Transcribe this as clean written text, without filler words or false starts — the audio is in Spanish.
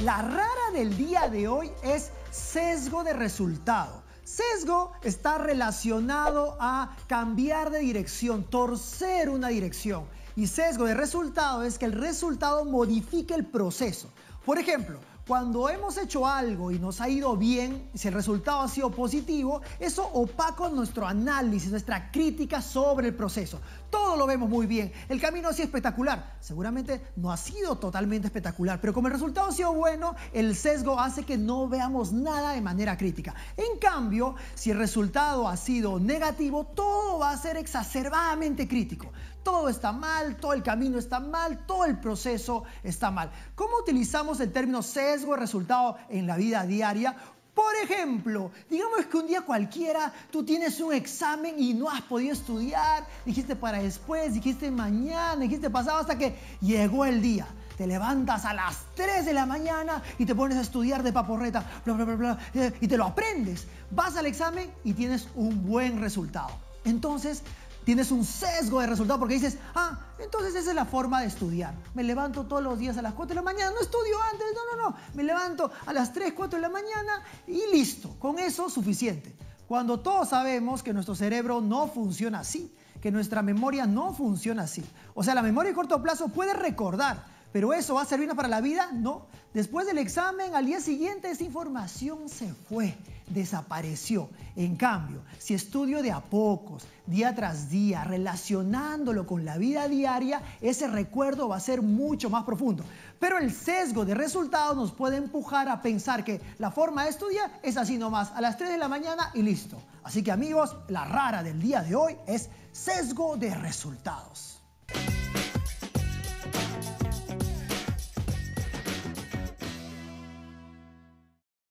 La rara del día de hoy es sesgo de resultado. Sesgo está relacionado a cambiar de dirección, torcer una dirección. Y sesgo de resultado es que el resultado modifique el proceso. Por ejemplo, cuando hemos hecho algo y nos ha ido bien, si el resultado ha sido positivo, eso opaca nuestro análisis, nuestra crítica sobre el proceso. Todo lo vemos muy bien. El camino ha sido espectacular. Seguramente no ha sido totalmente espectacular, pero como el resultado ha sido bueno, el sesgo hace que no veamos nada de manera crítica. En cambio, si el resultado ha sido negativo, todo va a ser exacerbadamente crítico. Todo está mal, todo el camino está mal, todo el proceso está mal. ¿Cómo utilizamos el término sesgo de resultado en la vida diaria? Por ejemplo, digamos que un día cualquiera tú tienes un examen y no has podido estudiar, dijiste para después, dijiste mañana, dijiste pasado, hasta que llegó el día. Te levantas a las 3 de la mañana y te pones a estudiar de paporreta, bla, bla, bla, bla, y te lo aprendes. Vas al examen y tienes un buen resultado. Entonces, tienes un sesgo de resultado porque dices, entonces esa es la forma de estudiar. Me levanto todos los días a las 4 de la mañana, no estudio antes, no. Me levanto a las 3, 4 de la mañana y listo. Con eso suficiente. Cuando todos sabemos que nuestro cerebro no funciona así, que nuestra memoria no funciona así. O sea, la memoria de corto plazo puede recordar, ¿pero eso va a servirnos para la vida? No. Después del examen, al día siguiente, esa información se fue, desapareció. En cambio, si estudio de a pocos, día tras día, relacionándolo con la vida diaria, ese recuerdo va a ser mucho más profundo. Pero el sesgo de resultados nos puede empujar a pensar que la forma de estudiar es así nomás, a las 3 de la mañana y listo. Así que amigos, la rara del día de hoy es sesgo de resultados.